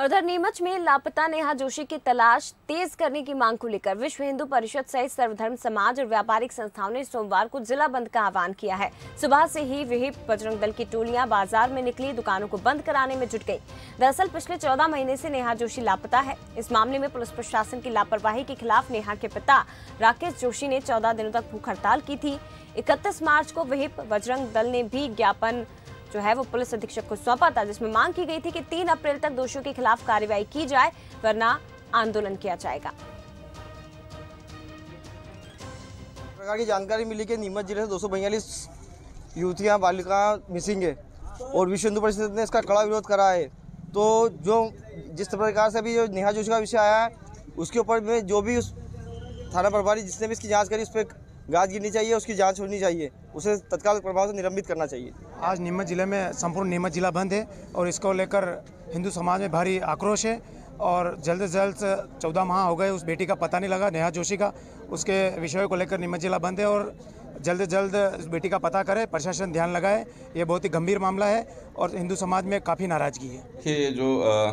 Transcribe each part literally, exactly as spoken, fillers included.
और उधर नीमच में लापता नेहा जोशी की तलाश तेज करने की मांग को लेकर विश्व हिंदू परिषद सहित सर्वधर्म समाज और व्यापारिक संस्थाओं ने सोमवार को जिला बंद का आह्वान किया है। सुबह से ही विहिप बजरंग दल की टोलियां बाजार में निकली, दुकानों को बंद कराने में जुट गई। दरअसल पिछले चौदह महीने से नेहा जोशी लापता है। इस मामले में पुलिस प्रशासन की लापरवाही के खिलाफ नेहा के पिता राकेश जोशी ने चौदह दिनों तक भूख हड़ताल की थी। इकतीस मार्च को विहिप बजरंग दल ने भी ज्ञापन जो है वो पुलिस अधीक्षक को सौंपा था, जिसमें मांग की गई थी कि तीन अप्रैल तक दोषियों के खिलाफ कार्रवाई की जाए, वरना आंदोलन किया जाएगा। प्रकार की जानकारी मिली कि नीमच जिले से दो सौ बयालीस युवतियां बालिका मिसिंग है और विश्व हिंदू परिषद ने इसका कड़ा विरोध करा है। तो जो जिस प्रकार से अभी जो नेहा जोशी का विषय आया है उसके ऊपर में जो भी उस थाना प्रभारी जिसने भी इसकी जाँच करी उस पर गाज गिरनी चाहिए, उसकी जांच होनी चाहिए, उसे तत्काल प्रभाव से निलंबित करना चाहिए। आज नीमच जिले में संपूर्ण नीमच जिला बंद है और इसको लेकर हिंदू समाज में भारी आक्रोश है और जल्द से जल्द चौदह माह हो गए उस बेटी का पता नहीं लगा नेहा जोशी का। उसके विषय को लेकर नीमच जिला बंद है और जल्द से जल्द उस बेटी का पता करे, प्रशासन ध्यान लगाए। ये बहुत ही गंभीर मामला है और हिंदू समाज में काफ़ी नाराजगी है कि ये जो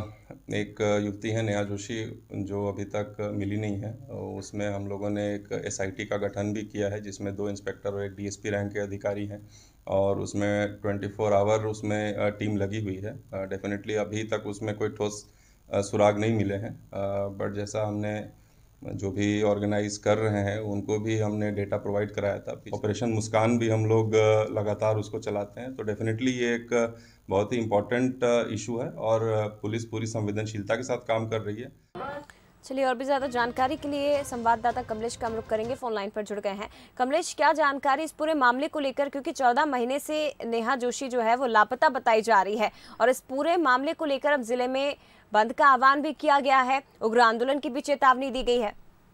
एक युवती है नेहा जोशी जो अभी तक मिली नहीं है, उसमें हम लोगों ने एक एसआईटी का गठन भी किया है जिसमें दो इंस्पेक्टर और एक डीएसपी रैंक के अधिकारी हैं और उसमें चौबीस आवर उसमें टीम लगी हुई है। डेफिनेटली अभी तक उसमें कोई ठोस सुराग नहीं मिले हैं, बट जैसा हमने जो भी ऑर्गेनाइज कर रहे हैं उनको भी हमने डेटा प्रोवाइड कराया था। ऑपरेशन मुस्कान भी हम लोग लगातार उसको चलाते हैं। तो डेफिनेटली ये एक बहुत ही इम्पोर्टेंट इशू है और पुलिस पूरी संवेदनशीलता के साथ काम कर रही है। चलिए, और भी ज्यादा जानकारी के लिए संवाददाता कमलेश का हम रुख करेंगे, फोन लाइन पर जुड़ गए हैं। कमलेश, क्या जानकारी इस पूरे मामले को लेकर, क्योंकि चौदह महीने से नेहा जोशी जो है वो लापता बताई जा रही है और इस पूरे मामले को लेकर अब जिले में बंद का आह्वान भी किया गया है, उग्र आंदोलन की भी चेतावनी दी गई है।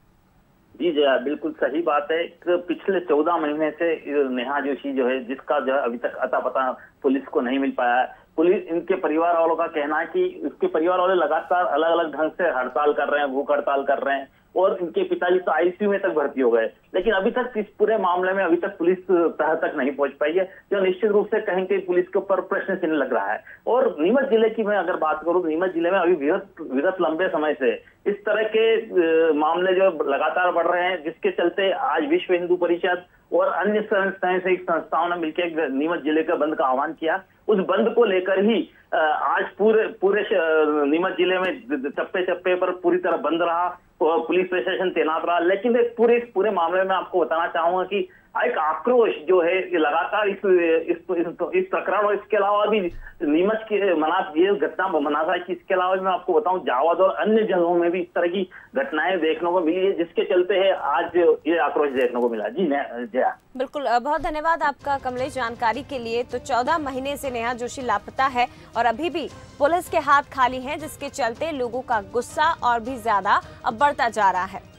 जी जया, बिल्कुल सही बात है। पिछले चौदह महीने से नेहा जोशी जो है जिसका जो है अभी तक अता पता पुलिस को नहीं मिल पाया है। पुलिस इनके परिवार वालों का कहना है कि उसके परिवार वाले लगातार अलग अलग ढंग से हड़ताल कर रहे हैं, भूख हड़ताल कर रहे हैं और इनके पिताजी तो आईसीयू में तक भर्ती हो गए, लेकिन अभी तक इस पूरे मामले में अभी तक पुलिस तह तक नहीं पहुंच पाई है, जो निश्चित रूप से कहीं कहीं पुलिस के ऊपर प्रश्न चिन्ह लग रहा है। और नीमच जिले की मैं अगर बात करूं, नीमच जिले में अभी विगत विगत लंबे समय से इस तरह के मामले जो लगातार बढ़ रहे हैं, जिसके चलते आज विश्व हिंदू परिषद और अन्य स्वयंसेवी संस्थाओं ने मिलकर नीमच जिले का बंद का आह्वान किया। उस बंद को लेकर ही आज पूरे पूरे नीमच जिले में चप्पे चप्पे पर पूरी तरह बंद रहा, पुलिस प्रशासन तैनात रहा। लेकिन एक पूरे इस पूरे मामले में आपको बताना चाहूंगा कि एक आक्रोश जो है लगातार इस इस इस, इस प्रकरण और इसके अलावा भी नीमच की मनास ये घटना मनासा की, इसके अलावा मैं आपको बताऊं जावद और अन्य जगहों में भी इस तरह की घटनाएं देखने को मिली है, जिसके चलते है आज ये आक्रोश देखने को मिला। जी जया, बिल्कुल, बहुत धन्यवाद आपका कमलेश जानकारी के लिए। तो चौदह महीने से नेहा जोशी लापता है और अभी भी पुलिस के हाथ खाली हैं, जिसके चलते लोगों का गुस्सा और भी ज्यादा अब बढ़ता जा रहा है।